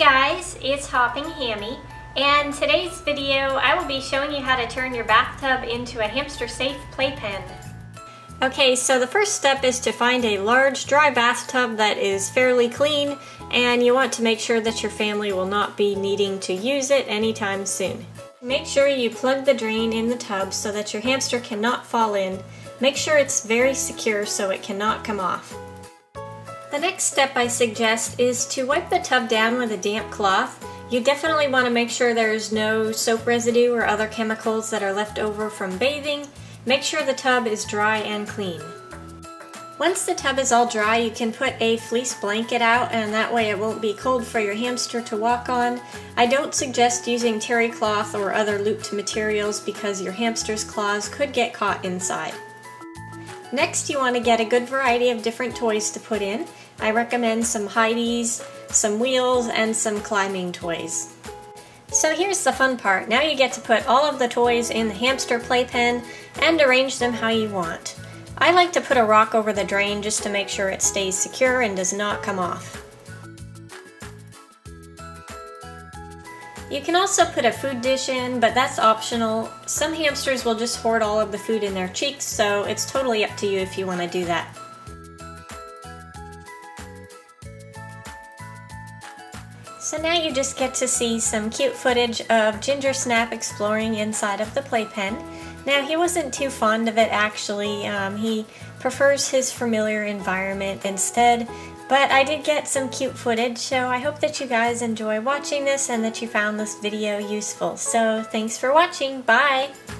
guys, it's HoppingHammy, and today's video I will be showing you how to turn your bathtub into a hamster-safe playpen. Okay, so the first step is to find a large dry bathtub that is fairly clean, and you want to make sure that your family will not be needing to use it anytime soon. Make sure you plug the drain in the tub so that your hamster cannot fall in. Make sure it's very secure so it cannot come off. The next step I suggest is to wipe the tub down with a damp cloth. You definitely want to make sure there is no soap residue or other chemicals that are left over from bathing. Make sure the tub is dry and clean. Once the tub is all dry, you can put a fleece blanket out, and that way it won't be cold for your hamster to walk on. I don't suggest using terry cloth or other looped materials because your hamster's claws could get caught inside. Next, you want to get a good variety of different toys to put in. I recommend some Heidi's, some wheels, and some climbing toys. So here's the fun part. Now you get to put all of the toys in the hamster playpen and arrange them how you want. I like to put a rock over the drain just to make sure it stays secure and does not come off. You can also put a food dish in, but that's optional. Some hamsters will just hoard all of the food in their cheeks, so it's totally up to you if you want to do that. So now you just get to see some cute footage of Ginger Snap exploring inside of the playpen. Now he wasn't too fond of it actually, he prefers his familiar environment instead, but I did get some cute footage, so I hope that you guys enjoy watching this and that you found this video useful. So thanks for watching, bye!